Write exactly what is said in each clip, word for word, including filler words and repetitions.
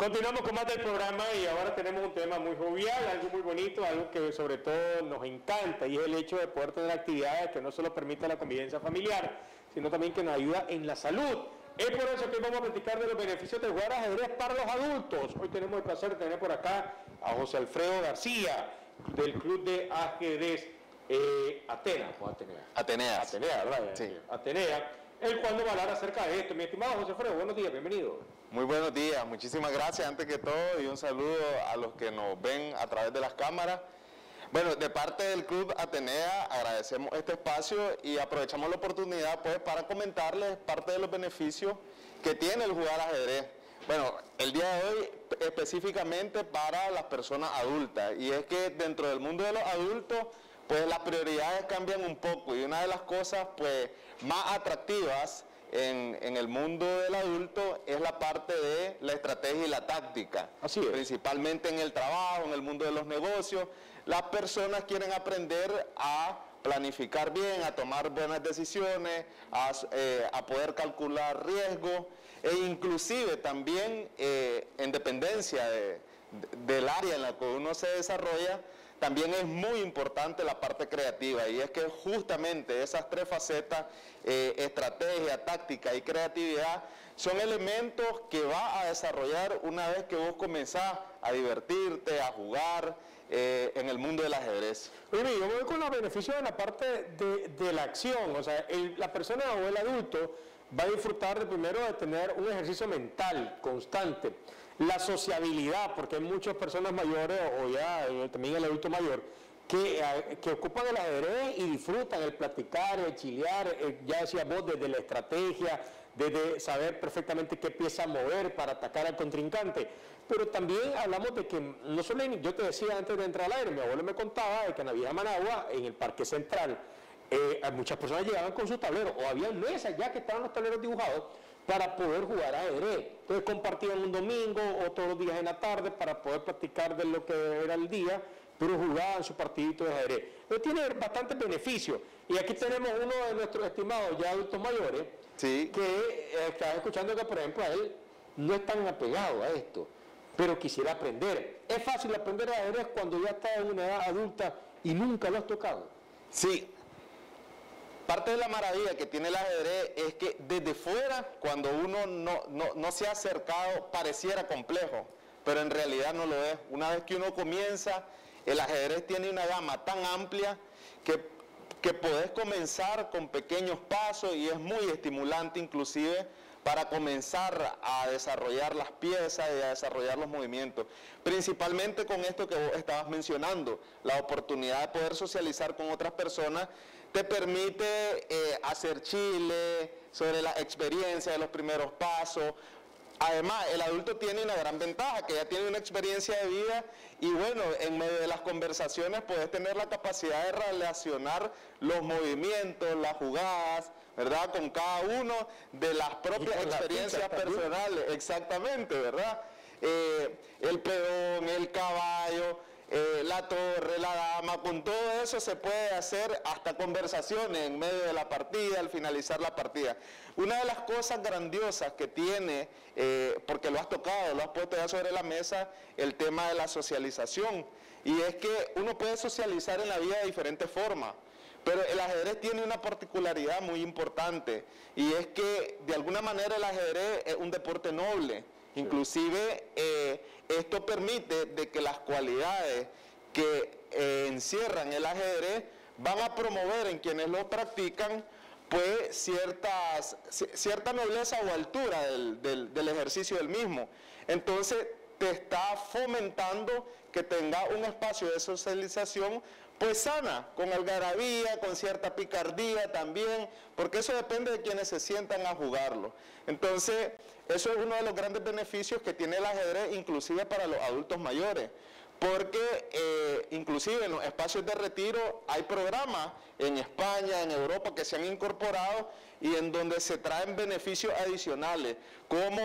Continuamos con más del programa y ahora tenemos un tema muy jovial, algo muy bonito, algo que sobre todo nos encanta, y es el hecho de poder tener actividades que no solo permitan la convivencia familiar, sino también que nos ayuda en la salud. Es por eso que hoy vamos a platicar de los beneficios de jugar ajedrez para los adultos. Hoy tenemos el placer de tener por acá a José Alfredo García, del Club de Ajedrez eh, Atenas, o Atenea. Ateneas. Atenea, ¿verdad? Sí. Atenea, el cual nos va a hablar acerca de esto. Mi estimado José Alfredo, buenos días, bienvenido. Muy buenos días, muchísimas gracias antes que todo y un saludo a los que nos ven a través de las cámaras. Bueno, de parte del Club Atenea agradecemos este espacio y aprovechamos la oportunidad pues para comentarles parte de los beneficios que tiene el jugar ajedrez. Bueno, el día de hoy específicamente para las personas adultas, y es que dentro del mundo de los adultos pues las prioridades cambian un poco, y una de las cosas pues más atractivas En, en el mundo del adulto es la parte de la estrategia y la táctica. Así es. Principalmente en el trabajo, en el mundo de los negocios, las personas quieren aprender a planificar bien, a tomar buenas decisiones, a, eh, a poder calcular riesgos, e inclusive también eh, en dependencia de, de, del área en la que uno se desarrolla, también es muy importante la parte creativa, y es que justamente esas tres facetas, eh, estrategia, táctica y creatividad, son elementos que vas a desarrollar una vez que vos comenzás a divertirte, a jugar eh, en el mundo del ajedrez. Oye, yo voy con los beneficios de la parte de, de la acción, o sea, el, la persona o el adulto va a disfrutar de primero de tener un ejercicio mental constante. La sociabilidad, porque hay muchas personas mayores, o ya también el adulto mayor, que, que ocupan el ajedrez y disfrutan el platicar, el chilear, el, ya decías vos, desde la estrategia, desde saber perfectamente qué pieza mover para atacar al contrincante. Pero también hablamos de que, no solo, yo te decía antes de entrar al aire, mi abuelo me contaba de que en la vieja Managua, en el Parque Central, eh, muchas personas llegaban con su tablero, o había mesas ya que estaban los tableros dibujados, para poder jugar ajedrez. Entonces compartían un domingo o todos los días en la tarde para poder platicar de lo que era el día, pero jugaban su partidito de ajedrez. Entonces tiene bastantes beneficios. Y aquí tenemos uno de nuestros estimados ya adultos mayores, sí, que eh, está escuchando que, por ejemplo, a él no es tan apegado a esto, pero quisiera aprender. ¿Es fácil aprender ajedrez cuando ya está en una edad adulta y nunca lo has tocado? Sí. Parte de la maravilla que tiene el ajedrez es que desde fuera, cuando uno no, no, no se ha acercado, pareciera complejo, pero en realidad no lo es. Una vez que uno comienza, el ajedrez tiene una gama tan amplia que, que podés comenzar con pequeños pasos, y es muy estimulante inclusive para comenzar a desarrollar las piezas y a desarrollar los movimientos. Principalmente con esto que vos estabas mencionando, la oportunidad de poder socializar con otras personas, te permite eh, hacer chile sobre la experiencia de los primeros pasos. Además, el adulto tiene una gran ventaja, que ya tiene una experiencia de vida, y bueno, en medio de las conversaciones puedes tener la capacidad de relacionar los movimientos, las jugadas, ¿verdad?, con cada uno de las propias experiencias personales, exactamente, ¿verdad? Eh, el peón, el caballo, eh, la torre, la dama, con todo eso se puede hacer hasta conversaciones en medio de la partida, al finalizar la partida. Una de las cosas grandiosas que tiene, eh, porque lo has tocado, lo has puesto ya sobre la mesa, el tema de la socialización, y es que uno puede socializar en la vida de diferentes formas. Pero el ajedrez tiene una particularidad muy importante, y es que de alguna manera el ajedrez es un deporte noble. Sí. Inclusive eh, esto permite de que las cualidades que eh, encierran el ajedrez van a promover en quienes lo practican pues ciertas, cierta nobleza o altura del, del, del ejercicio del mismo. Entonces te está fomentando que tenga un espacio de socialización pues sana, con algarabía, con cierta picardía también, porque eso depende de quienes se sientan a jugarlo. Entonces, eso es uno de los grandes beneficios que tiene el ajedrez, inclusive para los adultos mayores, porque eh, inclusive en los espacios de retiro hay programas en España, en Europa, que se han incorporado y en donde se traen beneficios adicionales, como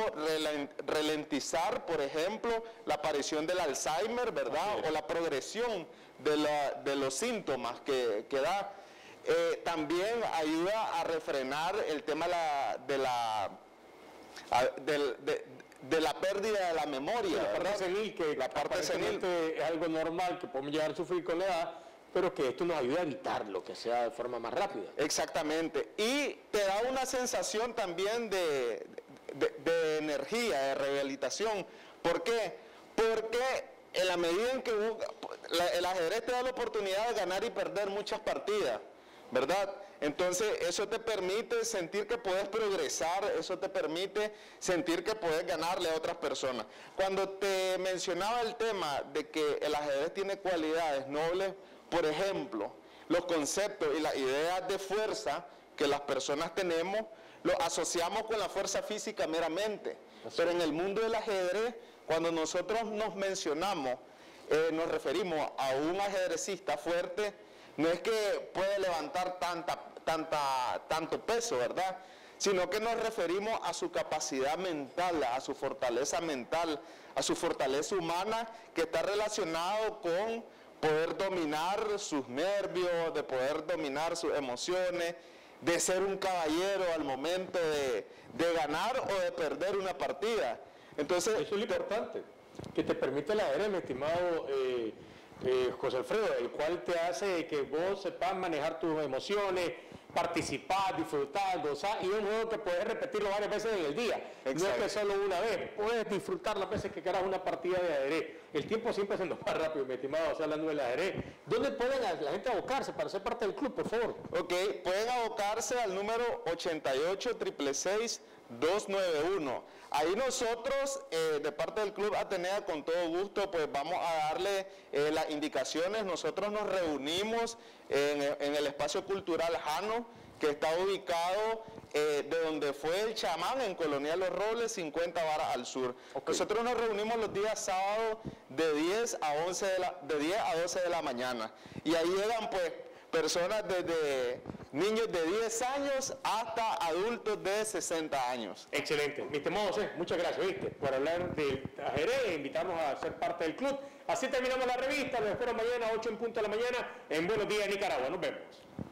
ralentizar, por ejemplo, la aparición del Alzheimer, ¿verdad?, o la progresión de, la, de los síntomas que, que da. Eh, también ayuda a refrenar el tema la, de la... A, de, de, de la pérdida de la memoria. La parte senil, que la parte senil es algo normal que podemos llegar a sufrir con la edad, pero que esto nos ayuda a evitarlo, que sea de forma más rápida. Exactamente. Y te da una sensación también de, de, de energía, de rehabilitación. ¿Por qué? Porque en la medida en que la, el ajedrez te da la oportunidad de ganar y perder muchas partidas, ¿verdad? Entonces eso te permite sentir que puedes progresar, eso te permite sentir que puedes ganarle a otras personas. Cuando te mencionaba el tema de que el ajedrez tiene cualidades nobles, por ejemplo, los conceptos y las ideas de fuerza que las personas tenemos, los asociamos con la fuerza física meramente. Pero en el mundo del ajedrez, cuando nosotros nos mencionamos, eh, nos referimos a un ajedrecista fuerte, no es que puede levantar tanta, tanta, tanto peso, ¿verdad? Sino que nos referimos a su capacidad mental, a su fortaleza mental, a su fortaleza humana, que está relacionado con poder dominar sus nervios, de poder dominar sus emociones, de ser un caballero al momento de, de ganar o de perder una partida. Entonces, eso es lo importante, que te permite el ajedrez, mi estimado eh, eh, José Alfredo, el cual te hace que vos sepas manejar tus emociones, participar, disfrutar, gozar, y es un juego que puedes repetirlo varias veces en el día. Exacto. No es que solo una vez, puedes disfrutar las veces que quieras una partida de ajedrez. El tiempo siempre se nos va rápido, mi estimado, o sea, hablando del ajedrez. ¿Dónde pueden la gente abocarse para ser parte del club, por favor? Ok, pueden abocarse al número ochenta y ocho, seiscientos sesenta y seis, doscientos noventa y uno. Ahí nosotros, eh, de parte del Club Atenea, con todo gusto, pues vamos a darle eh, las indicaciones. Nosotros nos reunimos en, en el espacio cultural Jano, que está ubicado eh, de donde fue el chamán, en Colonia Los Robles, cincuenta varas al sur. Okay. Nosotros nos reunimos los días sábados de diez a once de la, de diez a doce de la mañana. Y ahí llegan pues personas desde niños de diez años hasta adultos de sesenta años. Excelente. Mi estimado José, muchas gracias, ¿viste? Por hablar de ajedrez e invitarnos a ser parte del club. Así terminamos la revista. Los espero mañana a ocho en punto de la mañana en Buenos Días Nicaragua. Nos vemos.